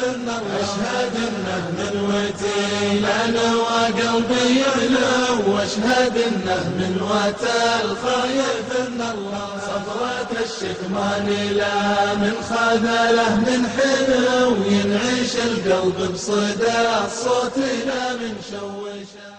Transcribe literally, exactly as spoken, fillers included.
ان الله اشهد انه من وتي انا وقلبي يعلو واشهد انه من وتا الخايف ان الله صبرة الشكمان لا من خذله من حلو ينعش القلب بصدى الصوت لا من شوشه.